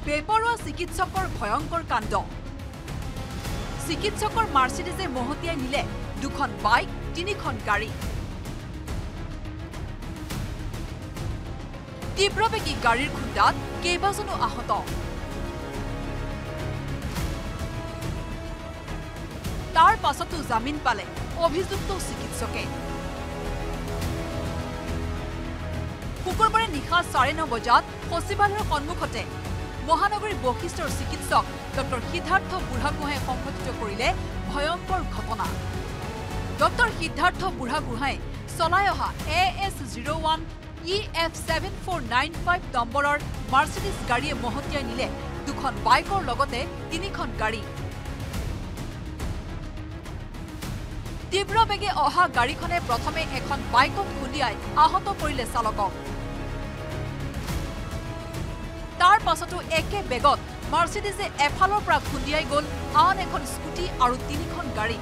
বেপৰোৱা চিকিৎসকৰ ভয়ংকৰ কাণ্ড চিকিৎসকৰ মাৰ্চিডিজে মহতিয়াই নিলে দুখন বাইক তিনিখন গাড়ী তীব্ৰবেগী গাড়ীৰ খুন্দাত কেইবাজনো আহত তাৰ পাছতো জামিন পালে অভিযুক্ত চিকিৎসকে শুকুৰবাৰে নিশা 9:30 বজাত সচিবালয়ৰ সন্মুখতে মহানগৰী বৈশিষ্ট্যৰ চিকিৎসক ডক্টৰ সিদ্ধাৰ্থ বুঢ়াগোহাঁই সংঘটিত কৰিলে ভয়ংকৰ ঘটনা ডক্টৰ সিদ্ধাৰ্থ বুঢ়াগোহাঁই চলাই অহা AS01 EF7495 নম্বৰৰ মাৰ্চিডিজ গাড়ীয়ে মহতিয়াই নিলে দুখন বাইকৰ লগতে তিনিখন গাড়ী তীব্ৰ বেগে অহা গাড়ীখনে প্ৰথমে এখন বাইকত খুন্দিয়াই আহত কৰিলে চালকক তাৰ পাছতো একে বেগত মাৰ্চিডিজে এফালৰ পৰা খুন্দিয়াই গ'ল আন এখন স্কুটি আৰু তিনিখন গাড়ী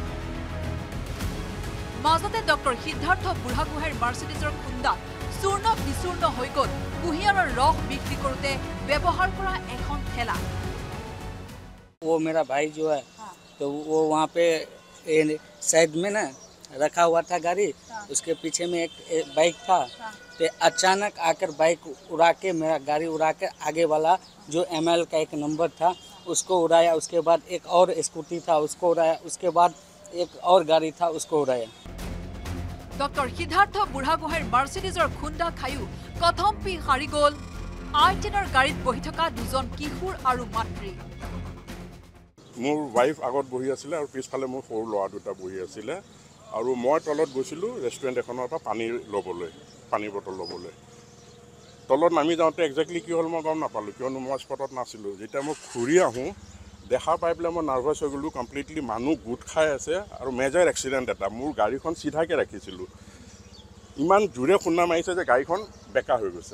মাজতে ডক্টৰ সিদ্ধাৰ্থ বুঢ়াগোহাঁইৰ মাৰ্চিডিজৰ খুন্দাত চূৰ্ণ বিচূৰ্ণ হৈ গ'ল কুঁহিয়াৰৰ ৰস বিক্ৰী কৰোঁতে ব্যৱহাৰ কৰা এখন ঠেলা वो मेरा भाई जो है तो वो वहाँ पे साइड में ना रखा हुआ था गाड़ी उसके पीछे में एक बाइक था तो अचानक आकर बाइक उड़ा के मेरा गाड़ी उड़ा के आगे वाला जो ML का एक नंबर था उसको उड़ाया उसके बाद एक और स्कूटी था उसको उड़ाया उसके बाद एक और गाड़ी था उसको उड़ाया डॉक्टर सिद्धार्थ बुढ़ागोहांईर मार्सिडिजर खुंदा खायु कथम्पी हारि गल I10 गाड़ीत बहि थका दुजन किशोर और मातृ मोर वाइफ आगत बहि आছিলে और पिछफाले मोर सर लड़ा दुटा बहि आছিলে और मैं तलत गइसिलु रेस्टुरेंट एखনৰ পৰা पानी लबले पानी बटल लबले तलत नामी जाते एक्जेक्टली कि हल मैं गम नापालो कियनो मैं स्पटत नासिलु जेटा मैं घुरी आहूँ দেখা পাই পেলাই মই নাৰ্ভাছ হৈ গ'লো কমপ্লিটলি মানুহ গুট খাই আছে আৰু মেজৰ এক্সিডেণ্ট এটা মোৰ গাড়ীখন সিধাকে ৰাখিছিলোঁ ইমান জোৰে খুন্দা মাৰিছে যে গাড়ীখন বেকা হৈ গৈছে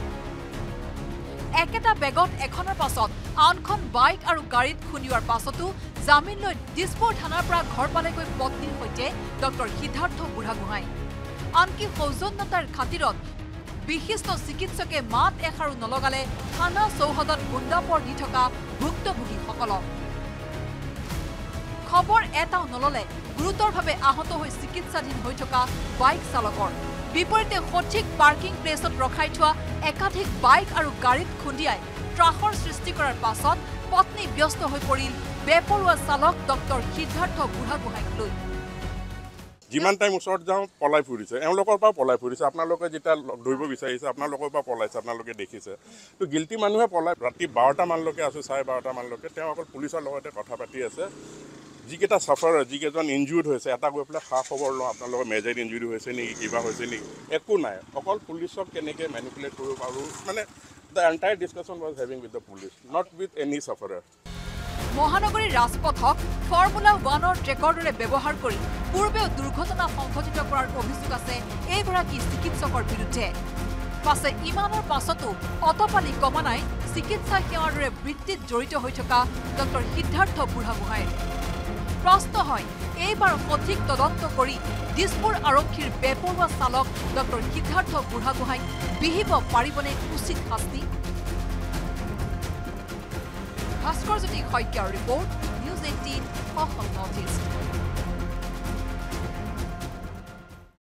একেটা বেগত এখনৰ পাছত আনখন বাইক আৰু গাড়ীত খুন্দিওৱাৰ পাছতো জামিন লৈ দিছপুৰ থানাৰ পৰা ঘৰ পালেগৈ পত্নীৰ সৈতে ডক্টৰ সিদ্ধাৰ্থ বুঢ়াগোহাঁই আনকি সৌজন্যতাৰ খাতিৰত বিশিষ্ট চিকিৎসকে মাত এষাৰো নলগালে থানা চৌহদত গুণ্ডাপৰ দি থকা ভুক্তভোগীসকলক খবৰ এটাও নললে গুৰুতৰভাৱে আহত হৈ চিকিৎসাধীন হৈ থকা বাইক চালকৰ বিপৰীতে সঠিক পাৰ্কিং প্লেছত ৰখাই থোৱা একাধিক বাইক আৰু গাড়ীত খুন্দিয়াই ত্ৰাসৰ সৃষ্টি কৰাৰ পাছত পত্নী ব্যস্ত হৈ পৰিল বেপৰোৱা চালক ডক্টৰ সিদ্ধাৰ্থ বুঢ়াগোহাঁইক লৈ যিমান টাইম ওচৰত যাওঁ পলাই ফুৰিছে এওঁলোকৰ পৰা পলাই ফুৰিছে আপোনালোকে যেতিয়া ধৰিব বিচাৰিছে আপোনালোকৰ পৰা পলাইছে আপোনালোকে দেখিছে তো গিল্টি মানুহে পলাই ৰাতি 12টা মানলৈকে আছে 12:30 মানলৈকে তেওঁ অকল পুলিচৰ লগতে কথা পাতি আছে যিকেইটা সাফাৰ যিকেইজন ইনজুৰ্ড হৈছে এটা গৈ পেলাই খা খবৰ লওঁ আপোনালোকৰ মেজৰ ইনজুৰি হৈছে নেকি কিবা হৈছে নেকি একো নাই অকল পুলিচক কেনেকৈ মেনিপুলেট কৰিব পাৰোঁ মানে the entire discussion was having with the police not with any sufferer মহানগৰীৰ ৰাজপথক ফৰ্মুলা 1ৰ ট্ৰেকৰ দৰে ব্যৱহাৰ কৰি পূৰ্বেও দুৰ্ঘটনা সংঘটিত কৰাৰ অভিযোগ আছে এইগৰাকী চিকিৎসকৰ বিৰুদ্ধে পাছে ইমানৰ পাছতো অতপালি কমা নাই চিকিৎসা সেৱাৰ দৰে বৃত্তিত জড়িত হৈ থকা ডক্টৰ সিদ্ধাৰ্থ বুঢ়াগোহাঁইৰ প্ৰশ্ন হয় এইবাৰ সঠিক তদন্ত কৰি দিছপুৰ আৰক্ষীৰ বেপৰোৱা চালক ডক্টৰ সিদ্ধাৰ্থ বুঢ়াগোহাঁইক বিহিব পাৰিবনে উচিত শাস্তি ভাস্কৰ জ্যোতি শইকীয়াৰ ৰিপৰ্ট News18 Assam Northeast